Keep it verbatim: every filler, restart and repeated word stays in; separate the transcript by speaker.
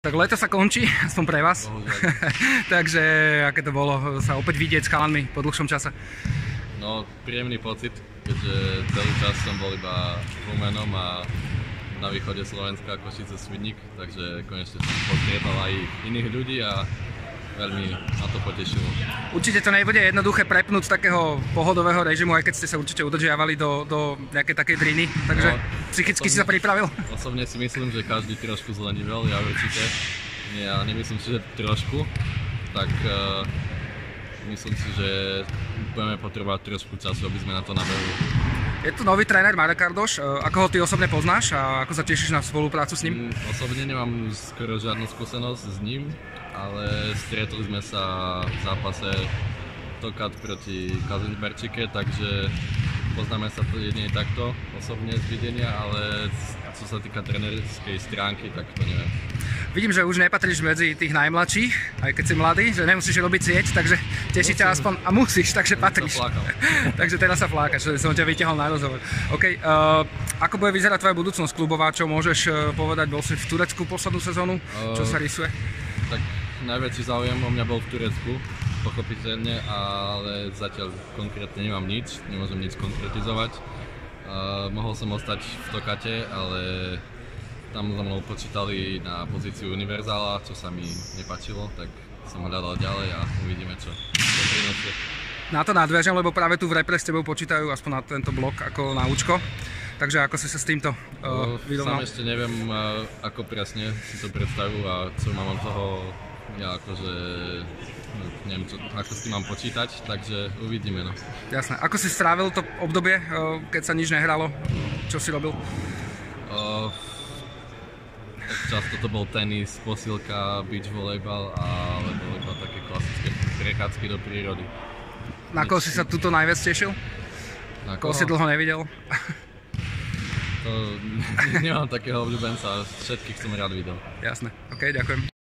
Speaker 1: Tak leto sa končí, aspoň pre vás. Takže aké to bolo sa opäť vidieť s chalanmi po dlhšom čase?
Speaker 2: No, príjemný pocit, keďže celý čas som bol iba v Humennom a na východe Slovenska, Košice, Svidník, takže konečne som postrietal aj iných ľudí a veľmi ma to potešilo.
Speaker 1: Určite to nebude jednoduché prepnúť z takého pohodového režimu, aj keď ste sa určite udržiavali do, do nejakej takej driny, takže no, psychicky osobne, si sa pripravil? Osobne
Speaker 2: si myslím, že každý trošku zlenivel, ja určite. Ja nemyslím si, že trošku, tak uh, myslím si, že budeme potrebovať trošku času, aby sme na to nabehli.
Speaker 1: Je tu nový tréner Marek Kardoš, ako ho ty osobne poznáš a ako sa tešíš na spoluprácu s ním?
Speaker 2: Osobne nemám skoro žiadnu skúsenosť s ním, ale stretli sme sa v zápase Tokat proti Kazimierčike, takže poznáme sa to jedine takto osobne z videnia, ale čo sa týka trénerskej stránky, tak to neviem.
Speaker 1: Vidím, že už nepatríš medzi tých najmladších, aj keď si mladý, že nemusíš robiť sieť, takže teší ťa aspoň, a musíš, takže patríš. Takže teraz sa flákaš, že som ťa vytiahol na rozhovor. OK, uh, ako bude vyzerať tvoja budúcnosť klubová, čo môžeš uh, povedať, bol si v Turecku poslednú sezónu, čo sa rysuje?
Speaker 2: Uh, tak najväčší záujem o mňa bol v Turecku, pochopiteľne, ale zatiaľ konkrétne nemám nič, nemôžem nič konkretizovať. Uh, mohol som ostať v Tokate, ale tam za mnou počítali na pozíciu univerzála, čo sa mi nepáčilo, tak som hľadal ďalej a uvidíme, čo to prinesie.
Speaker 1: Na to nadviažem, lebo práve tu v repre s tebou počítajú aspoň na tento blok ako náučko. Takže ako si sa s týmto uh, vyrovnal?
Speaker 2: Sám ešte neviem, uh, ako presne si to predstavujú a čo mám od toho, ja akože neviem, čo, ako s tým mám počítať, takže uvidíme. No.
Speaker 1: Jasné. Ako si strávil to obdobie, uh, keď sa nič nehralo? Čo si robil?
Speaker 2: Uh, Často to bol tenis, posilka, beach volejbal alebo iba také klasické prechádzky do prírody.
Speaker 1: Na koho si sa tuto najviac tešil? Na koho? Koho si dlho nevidel?
Speaker 2: To nemám takého obľúbenca, všetkých som rád videl.
Speaker 1: Jasné, ok, ďakujem.